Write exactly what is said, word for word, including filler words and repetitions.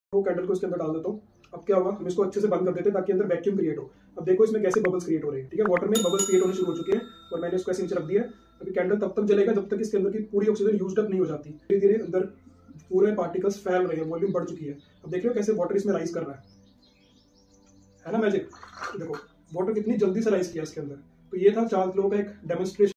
वो कैंडल को इसके अंदर डाल देता हूँ। अब क्या हुआ, हम इसको अच्छे से बंद कर देते हैं ताकि अंदर वैक्यूम क्रिएट हो। अब देखो इसमें कैसे बबल्स क्रिएट हो रहे हैं, ठीक है, वाटर में बबल्स क्रिएट होने शुरू हो चुके हैं और मैंने इसको ऐसे नीचे रख दिया है। अभी कैंडल तब तक जलेगा जब तक इसके अंदर की पूरी ऑक्सीजन यूज्ड अप नहीं हो जाती। धीरे धीरे अंदर पूरे पार्टिकल्स फैल रहे हैं, वॉल्यूम बढ़ चुकी है। अब देख रहे हो कैसे वाटर इसमें राइज कर रहा है है ना मैजिक। देखो वाटर कितनी जल्दी से राइज किया इसके अंदर। तो ये था चार्ल्स लो का एक डेमोन्स्ट्रेशन।